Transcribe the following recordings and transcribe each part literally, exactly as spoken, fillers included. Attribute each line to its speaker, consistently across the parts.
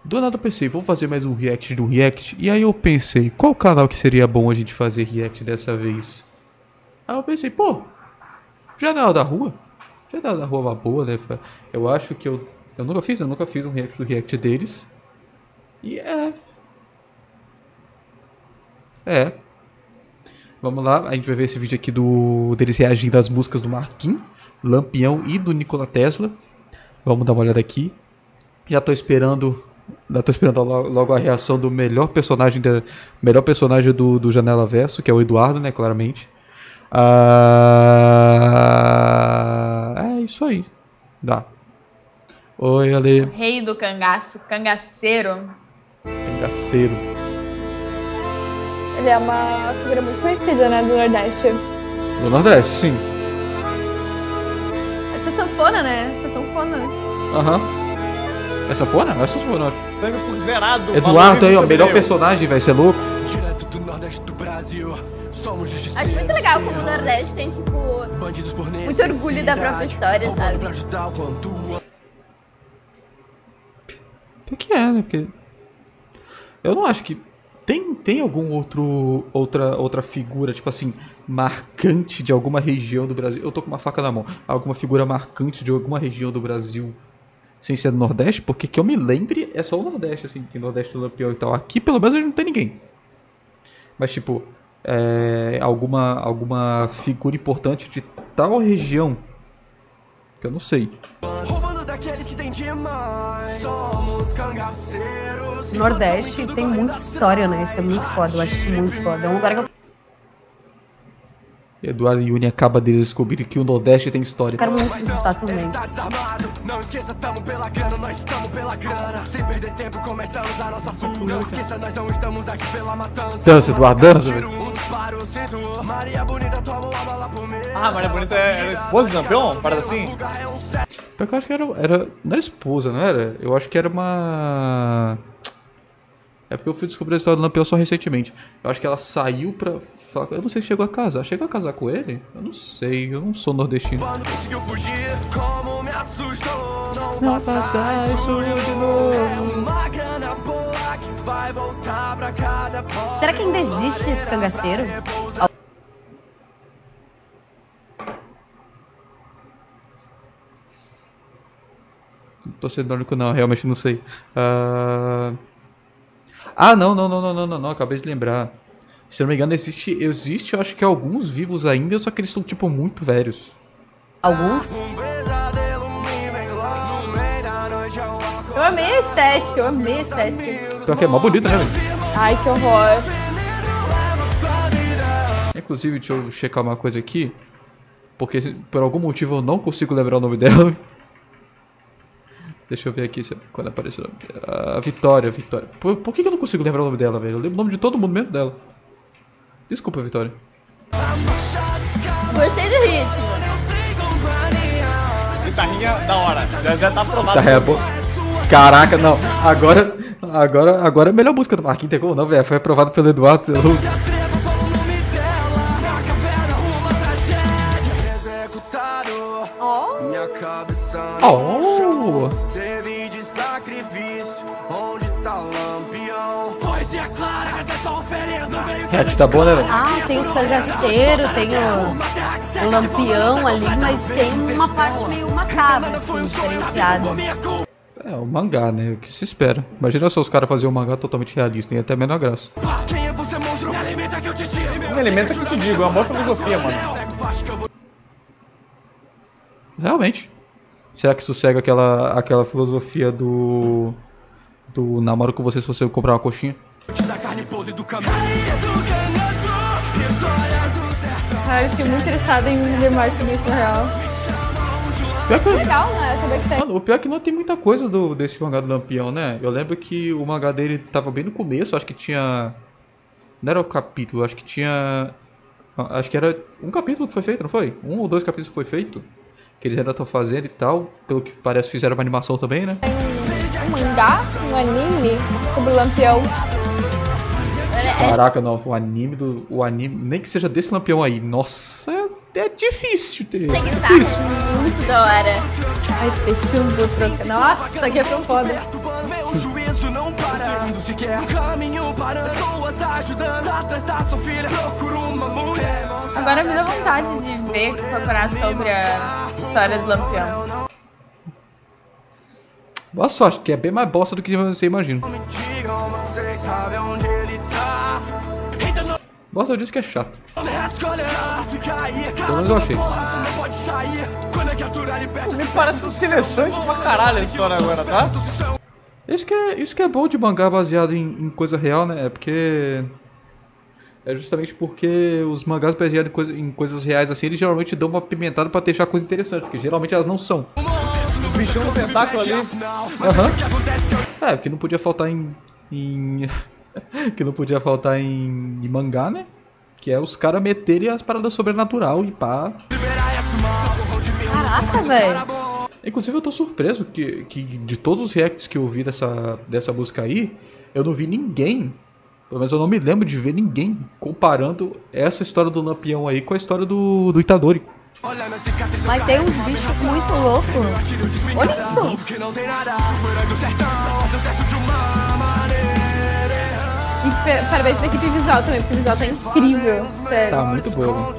Speaker 1: Do nada eu pensei, vou fazer mais um react do react. E aí eu pensei, qual canal que seria bom a gente fazer react dessa vez? Aí eu pensei, pô, Janela da Rua? Janela da Rua é uma boa, né? Eu acho que eu... Eu nunca fiz, eu nunca fiz um react do react deles. E é... É. Vamos lá, a gente vai ver esse vídeo aqui do deles reagindo às músicas do Marquinhos, Lampião e do Nikola Tesla. Vamos dar uma olhada aqui. Já tô esperando... Já tô esperando logo a reação do melhor personagem da, melhor personagem do, do Janela Verso, que é o Eduardo, né, claramente. Ah, é isso aí. Dá. Oi, Ale.
Speaker 2: O rei do cangaço, cangaceiro.
Speaker 1: Cangaceiro.
Speaker 3: Ele é uma figura muito conhecida, né, do Nordeste.
Speaker 1: Do Nordeste, sim.
Speaker 3: Essa é sanfona, né? Essa é sanfona.
Speaker 1: Aham. Uhum. É sanfona? Não é sanfona.
Speaker 4: Prêmio por zerado.
Speaker 1: Eduardo aí, ó, melhor personagem, vai ser louco.
Speaker 5: Direto do Nordeste do Brasil. Somos justiceiros.
Speaker 6: Acho muito legal como o Nordeste tem, tipo, muito orgulho da própria história, sabe?
Speaker 1: Por que é, né? Porque eu não acho que tem, tem algum outro outra outra figura, tipo assim, marcante de alguma região do Brasil. Eu tô com uma faca na mão. Alguma figura marcante de alguma região do Brasil, sem ser do Nordeste, porque que eu me lembre é só o Nordeste, assim, que Nordeste do Lampião e tal. Aqui, pelo menos, não tem ninguém. Mas, tipo, é, alguma, alguma figura importante de tal região, que eu não sei.
Speaker 7: Nordeste tem muita história, né? Isso é muito foda, eu acho isso muito foda. É um lugar que eu...
Speaker 1: Eduardo e Yuni acaba de descobrir que o Nordeste tem história.
Speaker 7: Quero muito visitar também.
Speaker 5: Não esqueça, tamo pela grana, nós estamos pela grana. Sem perder tempo, começamos a nossa fuga. Não esqueça, nós não estamos aqui pela matança.
Speaker 1: Dança, Eduardo, dança, velho.
Speaker 5: Maria Bonita, toma uma bala por mim.
Speaker 4: Ah, Maria Bonita era esposa do Lampião? Parada assim?
Speaker 1: Eu acho que era, era... Não era esposa, não era? Eu acho que era uma... É porque eu fui descobrir a história do Lampião só recentemente. Eu acho que ela saiu pra... Eu não sei se chegou a casar. Chegou a casar com ele? Eu não sei. Eu não sou nordestino. Não faça isso de novo.
Speaker 7: Será que ainda existe esse cangaceiro?
Speaker 1: Não tô sendo único não. Realmente não sei. Uh... Ah, não, não, não, não, não, não, não. Acabei de lembrar. Se eu não me engano, existe, existe, eu acho que alguns vivos ainda, só que eles são, tipo, muito velhos.
Speaker 7: Alguns?
Speaker 3: Eu amei a estética, eu amei a estética.
Speaker 1: Pior que é mó bonito, né, velho?
Speaker 3: Ai, que horror.
Speaker 1: Inclusive, deixa eu checar uma coisa aqui. Porque, por algum motivo, eu não consigo lembrar o nome dela. Deixa eu ver aqui se, quando apareceu. A Vitória, Vitória. Por, por que eu não consigo lembrar o nome dela, velho? Eu lembro o nome de todo mundo mesmo dela. Desculpa, Vitória.
Speaker 6: Gostei do ritmo.
Speaker 4: Guitarrinha da hora. Já, já tá aprovado.
Speaker 1: Tá, é bom. Caraca, não. Agora, agora, agora é a melhor música do Marquinhos. Tem como não, velho? Foi aprovado pelo Eduardo. Seu...
Speaker 7: Oh.
Speaker 1: Oh. React tá bom, né, velho?
Speaker 7: Ah, tem os cangaceiros, tem o, o Lampião ali, mas tem uma parte meio macabra, assim, diferenciada.
Speaker 1: É, o mangá, né? O que se espera. Imagina se os caras fazerem um mangá totalmente realista, tem até a menor graça.
Speaker 4: Me alimenta que eu te digo, é uma boa filosofia, mano.
Speaker 1: Realmente. Será que isso segue aquela, aquela filosofia do... Do namoro com você se você comprar uma coxinha?
Speaker 3: Cara, eu fiquei muito interessada em ver mais sobre isso na real.
Speaker 1: Pior que...
Speaker 3: Legal, né? Saber que tem.
Speaker 1: Mano, o pior é que não tem muita coisa do, desse mangá do Lampião, né? Eu lembro que o mangá dele tava bem no começo, acho que tinha... Não era o capítulo, acho que tinha... Acho que era um capítulo que foi feito, não foi? Um ou dois capítulos que foi feito. Que eles ainda estão fazendo e tal. Pelo que parece, fizeram uma animação também, né?
Speaker 3: Tem um mangá, um anime sobre o Lampião.
Speaker 1: Caraca, não, o anime do... O anime, nem que seja desse Lampião aí. Nossa, é, é difícil ter.
Speaker 6: Tem
Speaker 1: é
Speaker 6: guitarra,
Speaker 1: difícil.
Speaker 6: muito da hora.
Speaker 3: Ai, ter chumbo, troca. Nossa, isso aqui é tão foda.
Speaker 5: quando se quer um caminho para pessoas ajudando atrás da sua filha. Procuro uma mulher.
Speaker 2: Agora me dá vontade de ver, procurar sobre a história do Lampião.
Speaker 1: Boa sorte, que é bem mais bosta do que você imagina. Bosta disso que é chato. Pelo menos eu achei.
Speaker 4: Me parece interessante pra caralho a história agora, tá?
Speaker 1: Isso que é, isso que é bom de mangá baseado em, em coisa real, né? É porque... É justamente porque os mangás baseados em, coisa, em coisas reais assim, eles geralmente dão uma pimentada pra deixar a coisa interessante, porque geralmente elas não são.
Speaker 4: O bichão no tentáculo ali.
Speaker 1: Aham. Uhum. É, que não podia faltar em... em... que não podia faltar em, em mangá, né? Que é os caras meterem as paradas sobrenatural e pá.
Speaker 7: Caraca, velho.
Speaker 1: Inclusive eu tô surpreso que, que de todos os reacts que eu vi dessa, dessa música aí, eu não vi ninguém, pelo menos eu não me lembro de ver ninguém comparando essa história do Lampião aí com a história do, do Itadori.
Speaker 7: Mas tem uns bichos muito loucos. Olha isso.
Speaker 3: E parabéns pra equipe visual também, porque o visual tá incrível. Sério.
Speaker 1: Tá muito bom.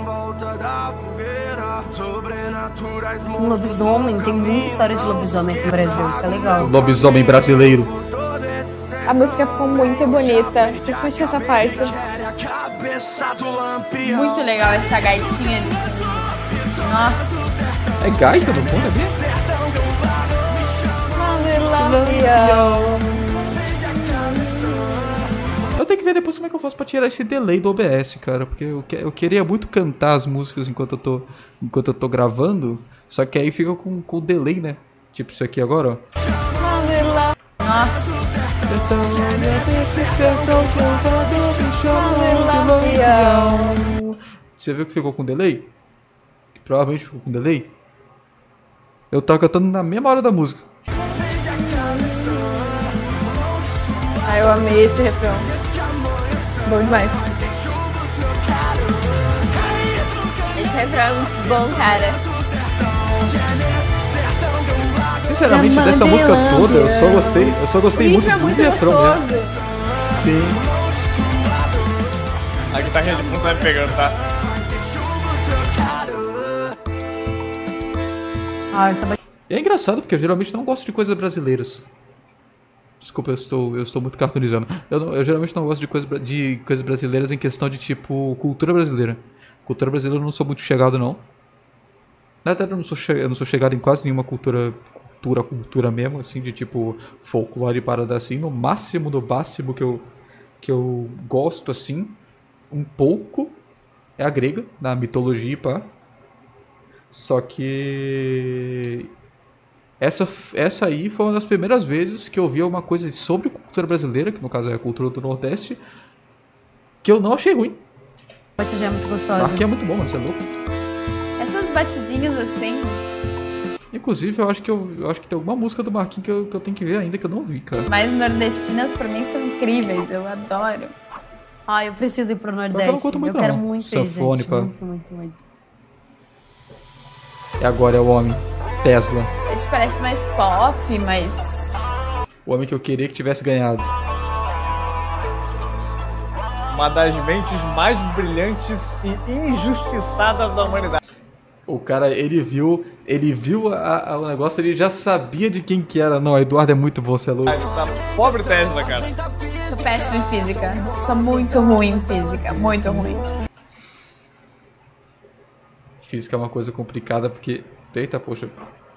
Speaker 7: Um lobisomem, tem muita história de lobisomem aqui no Brasil, isso é legal.
Speaker 1: Lobisomem brasileiro.
Speaker 3: A música ficou muito bonita, principalmente essa parte.
Speaker 2: Muito legal essa gaitinha ali. Nossa.
Speaker 1: É gaita no fundo, é mesmo? Eu tenho que ver depois como é que eu faço pra tirar esse delay do O B S, cara. Porque eu, que, eu queria muito cantar as músicas enquanto eu tô, enquanto eu tô gravando. Só que aí fica com, com delay, né? Tipo isso aqui agora, ó.
Speaker 2: Nossa.
Speaker 1: Você viu que ficou com delay? Que provavelmente ficou com delay. Eu tava cantando na mesma hora da música.
Speaker 3: Ah, eu amei esse refrão. Bom demais.
Speaker 6: Esse refrão é muito bom, cara.
Speaker 1: Sinceramente, dessa música toda, eu só gostei, eu só gostei muito
Speaker 3: é
Speaker 1: do
Speaker 3: muito
Speaker 1: refrão mesmo. Sim.
Speaker 4: A guitarrinha de fundo tá me pegando, tá?
Speaker 7: Ah, essa...
Speaker 1: E é engraçado, porque eu geralmente não gosto de coisas brasileiras. Desculpa, eu estou, eu estou muito cartoonizando. Eu, não, eu geralmente não gosto de, coisa, de coisas brasileiras em questão de, tipo, cultura brasileira. Cultura brasileira eu não sou muito chegado, não. Na verdade, eu não sou, che eu não sou chegado em quase nenhuma cultura, cultura, cultura mesmo, assim, de, tipo, folclore e parada assim. No máximo, no máximo que eu, que eu gosto, assim, um pouco, é a grega, na mitologia e pá. Só que... Essa, essa aí foi uma das primeiras vezes que eu vi uma coisa sobre cultura brasileira, que no caso é a cultura do Nordeste, que eu não achei ruim.
Speaker 7: A batidinha é muito gostosa.
Speaker 1: Aqui é muito bom, mano, você é louco.
Speaker 2: Essas batidinhas assim.
Speaker 1: Inclusive, eu acho que, eu, eu acho que tem alguma música do Marquinhos que eu, que eu tenho que ver ainda, que eu não vi, cara.
Speaker 2: Mas nordestinas pra mim são incríveis, eu adoro.
Speaker 7: Ah, eu preciso ir pro
Speaker 1: Eu não
Speaker 7: Nordeste.
Speaker 1: curto muito,
Speaker 7: eu quero
Speaker 1: não.
Speaker 7: muito ir,
Speaker 1: Sanfone,
Speaker 7: gente.
Speaker 1: pá.
Speaker 7: Muito, muito, muito.
Speaker 1: E agora é o homem, Tesla.
Speaker 2: Esse parece mais pop, mas...
Speaker 1: O homem que eu queria que tivesse ganhado.
Speaker 4: Uma das mentes mais brilhantes e injustiçadas da humanidade.
Speaker 1: O cara, ele viu, ele viu a, a, o negócio, ele já sabia de quem que era. Não, Eduardo é muito bom, você é louco.
Speaker 4: Tá pobre Tesla, cara.
Speaker 2: Sou péssima em física. Sou muito ruim em física, muito ruim.
Speaker 1: Física é uma coisa complicada porque... Eita, poxa.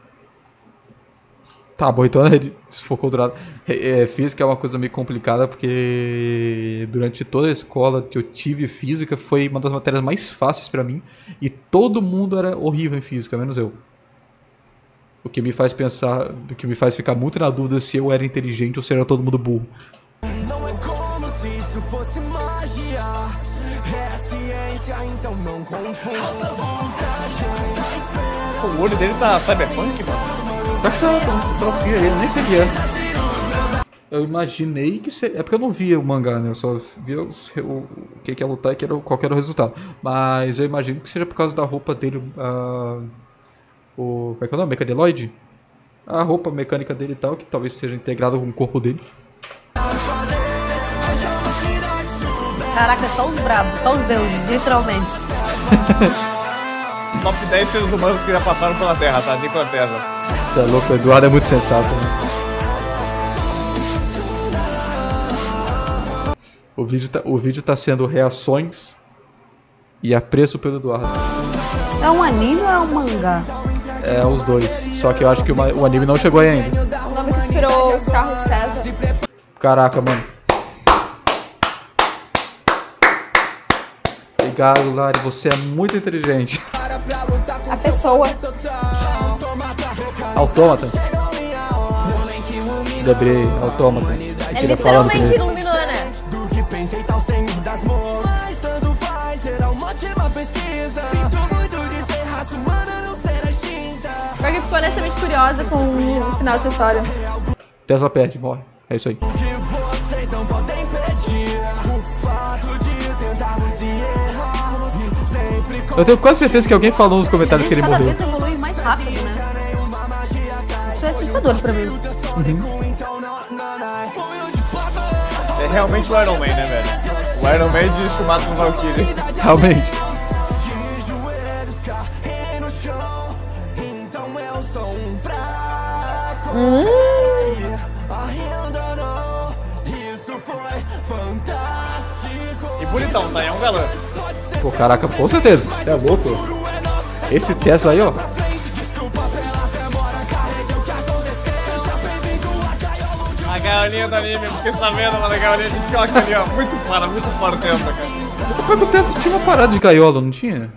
Speaker 1: Tá bom, então ele desfocou do lado. É, é, física é uma coisa meio complicada porque durante toda a escola que eu tive física foi uma das matérias mais fáceis pra mim e todo mundo era horrível em física, menos eu. O que me faz pensar, o que me faz ficar muito na dúvida se eu era inteligente ou se era todo mundo burro.
Speaker 5: Não é como se isso fosse magia. É ciência, então não confunda.
Speaker 4: O olho dele tá cyberpunk, mano.
Speaker 1: Acho que eu não via ele, nem sei o que é. Eu imaginei que seria... É porque eu não via o mangá, né? Eu só via os, o, o que que ia lutar e que era, qual que era o resultado. Mas eu imagino que seja por causa da roupa dele, a... O... Como é que é o nome? Mecaneloide? A roupa mecânica dele e tal, que talvez seja integrada com o corpo dele.
Speaker 7: Caraca, só os brabos, só os deuses, literalmente.
Speaker 4: Top dez seres humanos que já passaram pela Terra, tá? Nicola Tesla.
Speaker 1: Você é louco, o Eduardo é muito sensato, né? O vídeo, tá, o vídeo tá sendo reações e apreço pelo Eduardo.
Speaker 7: É um anime ou é um mangá?
Speaker 1: É, os dois. Só que eu acho que o, o anime não chegou aí ainda.
Speaker 3: O nome que inspirou os carros César.
Speaker 1: Caraca, mano. Obrigado, Lari. Você é muito inteligente.
Speaker 3: A pessoa.
Speaker 1: Autômata. Debrei, autômata.
Speaker 6: É literalmente iluminou, né?
Speaker 3: Porque ficou honestamente curiosa com o final dessa história.
Speaker 1: Tesla perde, morre. É isso aí. Eu tenho quase certeza que alguém falou nos comentários que ele
Speaker 7: cada
Speaker 1: morreu.
Speaker 7: vez evolui mais rápido, né? Isso é assustador pra mim.
Speaker 1: Uhum.
Speaker 4: É realmente o Iron Man, né, velho? O Iron Man de Shumatsu no Valkyrie.
Speaker 1: Realmente.
Speaker 3: Hum.
Speaker 4: E bonitão, tá? É um galã.
Speaker 1: Pô, caraca, com certeza. Você é louco? Esse Tesla aí, ó.
Speaker 4: A gaiolinha do anime, fiquei sabendo, mano, a gaiolinha de choque ali, ó. Muito fora, muito fora o tempo, cara.
Speaker 1: Como é que o Tesla tinha uma parada de gaiola, não tinha?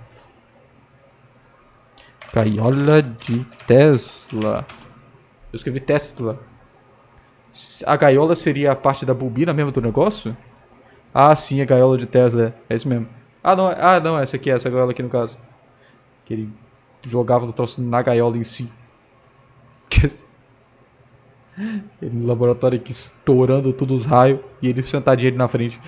Speaker 1: Gaiola de Tesla. Eu escrevi Tesla. A gaiola seria a parte da bobina mesmo do negócio? Ah, sim, a gaiola de Tesla. É isso mesmo. Ah, não, ah, não, essa aqui é essa gaiola aqui no caso. Que ele jogava o troço na gaiola em si. Ele no laboratório aqui estourando todos os raios e ele sentadinho ali na frente.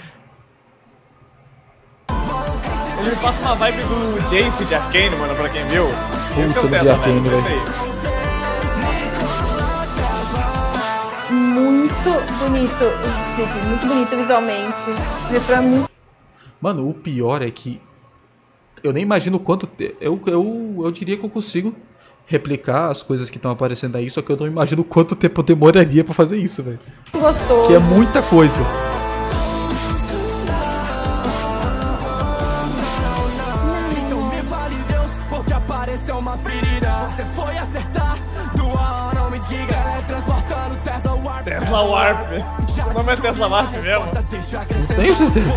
Speaker 4: Ele me passa uma vibe do Jace de Arcane, mano, pra quem viu.
Speaker 1: Puta, eu não vi Arcane, velho.
Speaker 3: Muito bonito o clipe, muito bonito visualmente. O refrão é muito...
Speaker 1: Mano, o pior é que eu nem imagino quanto te... eu, eu, eu diria que eu consigo replicar as coisas que estão aparecendo aí, só que eu não imagino quanto tempo eu demoraria pra fazer isso, velho.
Speaker 3: gostoso.
Speaker 1: Que é muita coisa.
Speaker 4: Tesla Warp. O nome é Tesla Warp mesmo?
Speaker 1: Não tenho certeza.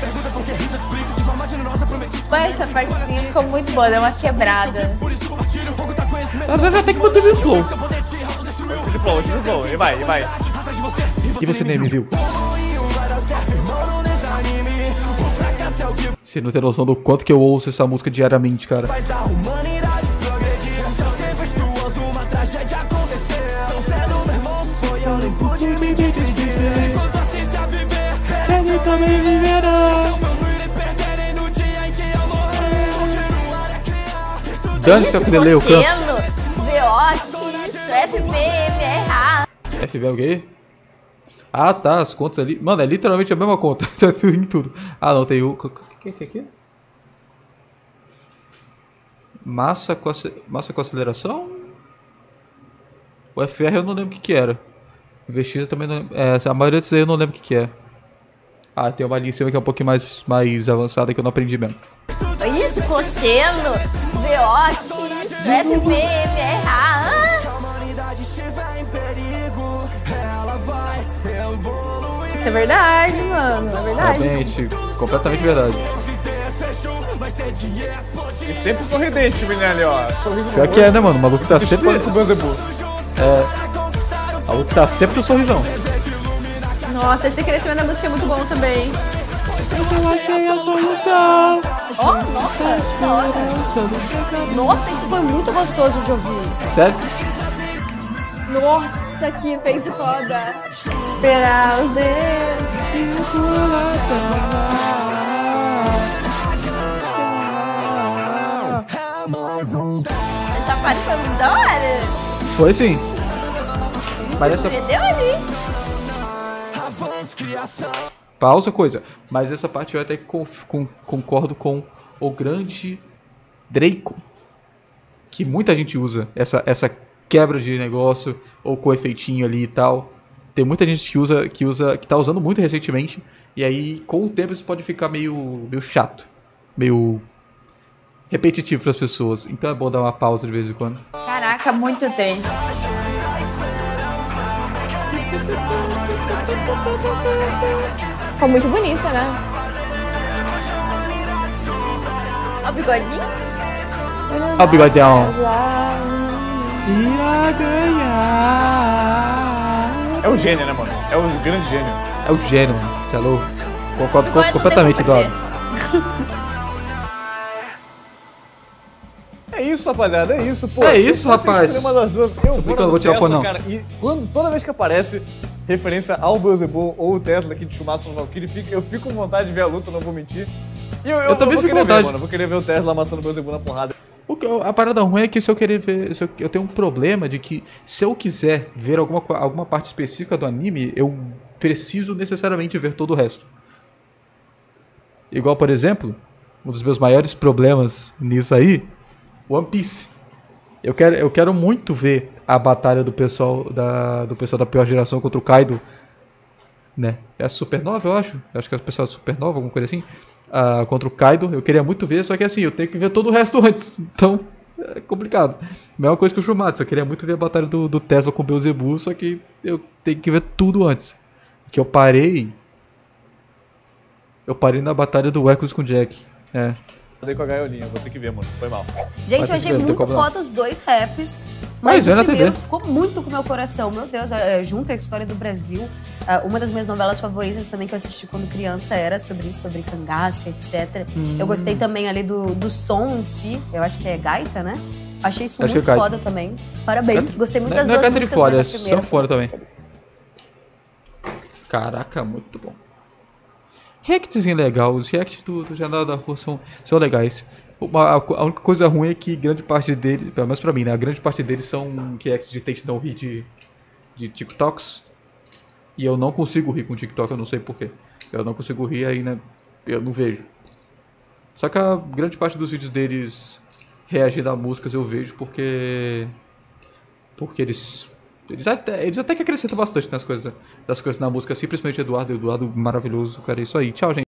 Speaker 2: Mas essa partezinha ficou muito boa, deu uma quebrada.
Speaker 1: Na verdade, até que manteve o flow.
Speaker 4: De flow, de flow. E vai, e vai.
Speaker 1: E você nem me viu? Você não tem noção do quanto que eu ouço essa música diariamente, cara. Dane-se a Fidelei, eu canto.
Speaker 6: V O, X, F B, M R A.
Speaker 1: F B é o quê? Ah, tá, as contas ali. Mano, é literalmente a mesma conta. Em tudo. Ah, não, tem o... O que é aqui? Massa com, ac... Massa com aceleração? O F R eu não lembro o que que era. O V X eu também não lembro. É, a maioria desses aí eu não lembro o que que é. Ah, tem uma linha em cima que é um pouquinho mais, mais avançada que eu não aprendi mesmo.
Speaker 6: Isso, cochelo, V O, X, F B, M R A.
Speaker 3: Isso é verdade, mano, é verdade.
Speaker 1: Realmente, completamente verdade.
Speaker 4: E sempre sorridente, o menino ali, ó. Sorriso
Speaker 1: Pior que é, né, mano? O maluco tá sempre...
Speaker 4: É.
Speaker 1: O maluco tá sempre com sorrisão.
Speaker 3: Nossa, esse crescimento da música é muito bom também.
Speaker 7: Eu achei a solução. Oh, nossa, nossa, isso foi muito gostoso de ouvir.
Speaker 1: Sério?
Speaker 3: Nossa, que efeito foda. Esperar os dedos de
Speaker 6: Essa parte foi muito da hora.
Speaker 1: Foi sim. Mas essa...
Speaker 6: Entendeu ali?
Speaker 1: Pausa coisa. Mas essa parte eu até con con concordo com o grande Draco. Que muita gente usa essa, essa quebra de negócio, ou com efeitinho ali e tal. Tem muita gente que usa, que usa, que tá usando muito recentemente. E aí, com o tempo, isso pode ficar meio, meio chato. Meio repetitivo para as pessoas. Então é bom dar uma pausa de vez em quando.
Speaker 2: Caraca, muito trem.
Speaker 6: Ficou muito bonita, né? Ó o bigodinho.
Speaker 1: Ó o bigodão.
Speaker 4: Irá ganhar. É o gênio, né, mano? É o grande gênio.
Speaker 1: É o gênio, mano. Você é louco? Concordo co completamente, Eduardo.
Speaker 4: É isso, rapaziada, é isso, pô.
Speaker 1: É isso, rapaz.
Speaker 4: Uma das duas, eu vou,
Speaker 1: eu vou tirar o fone, não.
Speaker 4: Cara, e quando, toda vez que aparece referência ao Beelzebub ou o Tesla aqui de Shumatsu no Valkyrie, eu fico com vontade de ver a luta, não vou mentir. E eu, eu,
Speaker 1: eu também
Speaker 4: eu
Speaker 1: fico com vontade.
Speaker 4: Ver, mano, eu vou querer ver o Tesla amassando o Beelzebub na porrada.
Speaker 1: O que, a parada ruim é que se eu querer ver... Se eu, eu tenho um problema de que se eu quiser ver alguma, alguma parte específica do anime, eu preciso necessariamente ver todo o resto. Igual, por exemplo, um dos meus maiores problemas nisso aí, One Piece. Eu quero, eu quero muito ver a batalha do pessoal da, do pessoal da pior geração contra o Kaido. Né? É a Supernova, eu acho. Eu acho que é o pessoal da Supernova, alguma coisa assim. Uh, contra o Kaido. Eu queria muito ver, só que assim, eu tenho que ver todo o resto antes. Então, é complicado. Mesma coisa que o Shumatsu. Eu queria muito ver a batalha do, do Tesla com o Beelzebub, só que eu tenho que ver tudo antes. Que eu parei... Eu parei na batalha do Hércules com o Jack. É.
Speaker 4: Dei com a gaiolinha, vou ter que ver, mano. Foi mal.
Speaker 7: Gente, eu achei
Speaker 1: ver,
Speaker 7: muito foda os dois raps. Mas, mas o primeiro ficou muito com o meu coração. Meu Deus, é, junto à história do Brasil. Uh, uma das minhas novelas favoritas também que eu assisti quando criança era sobre isso, sobre cangaça, etcétera. Hum. Eu gostei também ali do, do som em si. Eu acho que é gaita, né? Achei isso
Speaker 1: acho
Speaker 7: muito
Speaker 1: é
Speaker 7: foda também. Parabéns, gostei muito
Speaker 1: não,
Speaker 7: das
Speaker 1: não
Speaker 7: duas
Speaker 1: é
Speaker 7: músicas,
Speaker 1: fora,
Speaker 7: mas a primeira
Speaker 1: são fora também.
Speaker 7: Perfeita.
Speaker 1: Caraca, muito bom. Reactzinho legal, os reacts do, do Jornal da Rua são, são legais. Uma, a, a única coisa ruim é que grande parte deles, pelo menos pra mim, né? A grande parte deles são reacts de Tate não rir de, de TikToks. E eu não consigo rir com TikTok, eu não sei porquê. Eu não consigo rir aí, né? Eu não vejo. Só que a grande parte dos vídeos deles reagindo a músicas eu vejo porque... Porque eles... Eles até, eles até que acrescentam bastante nas coisas, das coisas na música, simplesmente Eduardo, Eduardo maravilhoso, cara, é isso aí. Tchau, gente.